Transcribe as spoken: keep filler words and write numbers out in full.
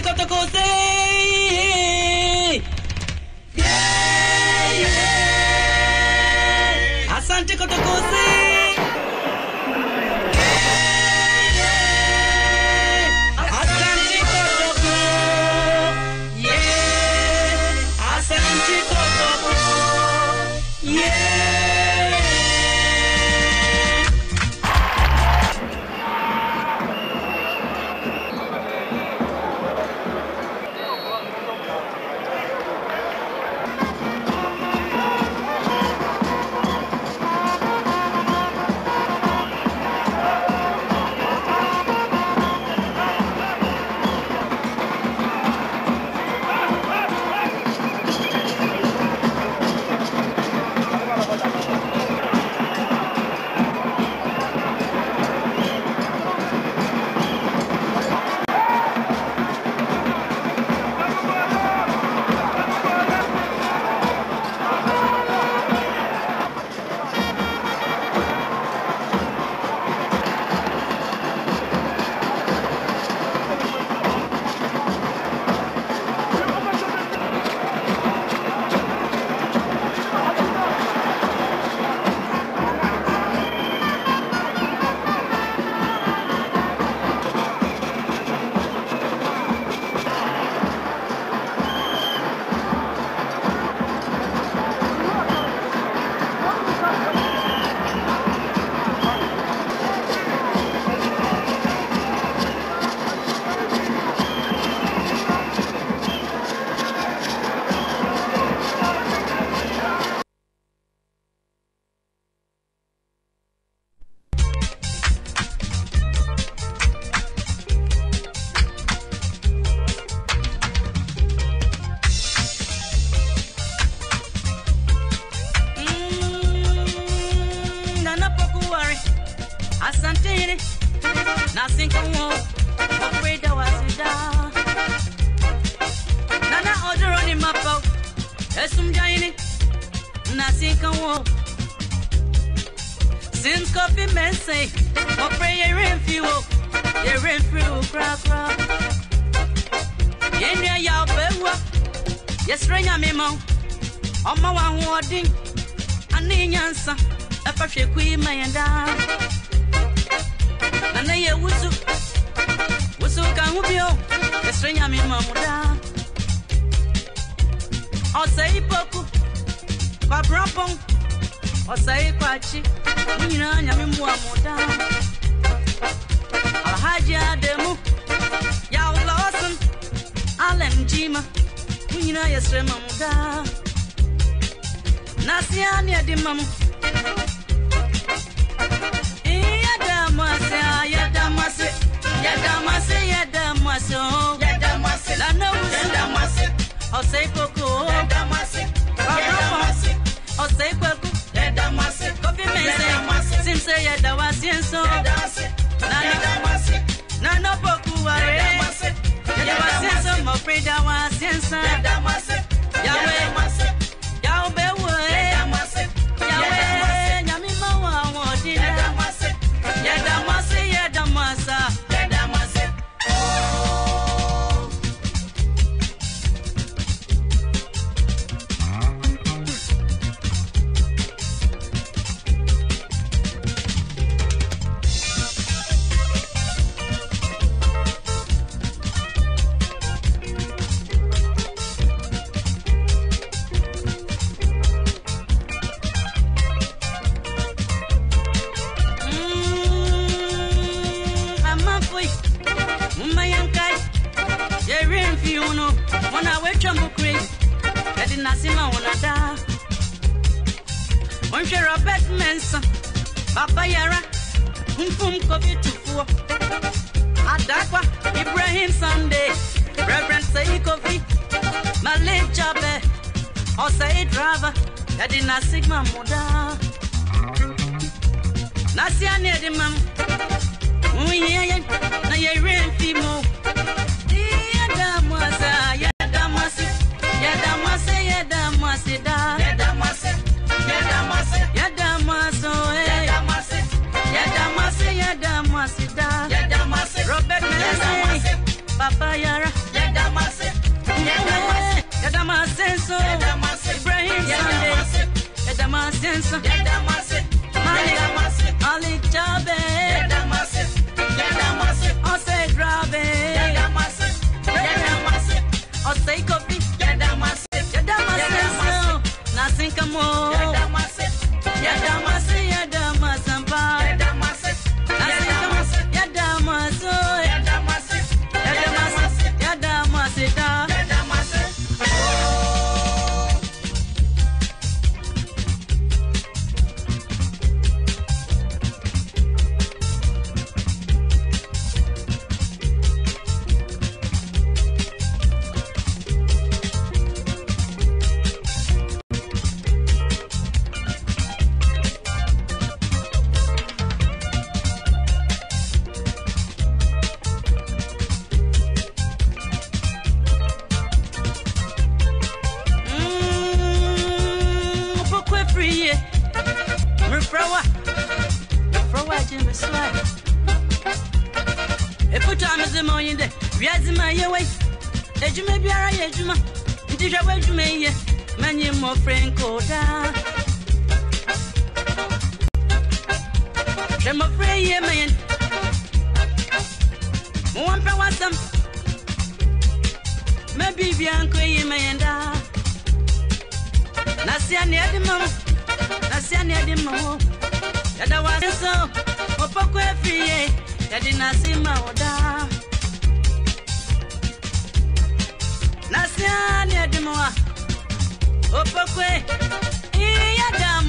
Kotoko say, yeah, yeah. Asanti Kotoko say, yeah, yeah. Asanti Kotoko, yeah. Asanti Kotoko, yeah. Asante, nothing can walk. Afraid I was down. Nana order on him up. There's some giant. Nothing can walk. Since coffee men say, "My prayer in fuel, you're in fuel, crack, crack." Yenya ya bewa, yes, ring a memo. On my one warding, I need answer. A perfect queen, my and down. And I was was so can we be? Yes, ring a memo. I'll say poku, quabrampon, or say quachi, you know, I'm in one down. I'll hide ya demo, ya Lawson, Alan Jima, you know, yes, Remoda. Nasiania de Mamu. Yadamase, Yadamase, Yadamase, Yadamase, Yadamase, Yadamase, I'll say Coco, Yadamase, Yadamase, I'll say Coco, Yadamase, Coffee Mason, since I had a was in so, Yadamase, Nano Poku, Yadamase, Yadamase, some afraid I was in some, Yadamase, Yadamase, Yahweh, Yadamase, Yahweh, Yamima, what did Yadamase, Yadamase, Yadamasa, Yadamase, oh. When I wait to move crazy, I did not see my one of that. One share of bed mensa, Papa Yara, whom from coffee to four. Adakwa, Ibrahim Sunday, Reverend Say Coffee, Malay Jabe, or Say Driver, I did not see my mother. Nasia near the mum, we hear you, now you're real female. Yadamasa, Yadamasi, Yadamase, Yadamase, Yadamase, Yadamase, Yadamaso, Yadamase, Yadamase, Yadamase, Yadamase, Robert Melase, Papa Yara, Yadamase. Yadamasenso, Ibrahim Sunday, Yadamasenso, Malian, Ali Chabe, Ose Grabe, Ose Kopi, Yadamasenso, Nasinkamo, Yadamase, Yadamasamba, Nasinkamo, Yadamaso, Yadamase, Yadamaseda. Ejuma biara ye ejuma nti hwa ejuma ye manye mo frenko da je mo fre ye men mo wan pa wasam me bibia nko ye men da na sia ne edimo na sia ne edimo ya da wa so mo poko efie ya di na sima oda Nasiani adimoa opokwe iya da